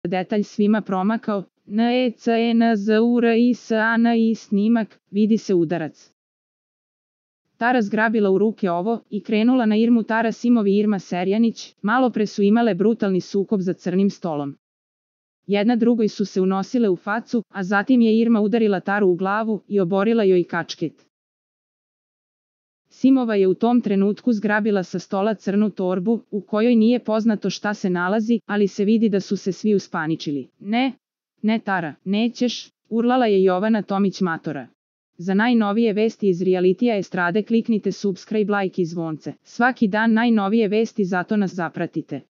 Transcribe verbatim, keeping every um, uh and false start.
detalj svima promakao, N E C E N Z U R I S A N I snimak, vidi se udarac. Tara zgrabila u ruke ovo i krenula na Irmu. Tara Simovi i Irma Serjanić, malo pre su imale brutalni sukob za crnim stolom. Jedna drugoj su se unosile u facu, a zatim je Irma udarila Taru u glavu i oborila joj kačket. Simova je u tom trenutku zgrabila sa stola crnu torbu, u kojoj nije poznato šta se nalazi, ali se vidi da su se svi uspaničili. Ne, ne Tara, nećeš, urlala je Jovana Tomić Matora. Za najnovije vesti iz realitija estrade kliknite subscribe, like i zvonce. Svaki dan najnovije vesti, zato nas zapratite.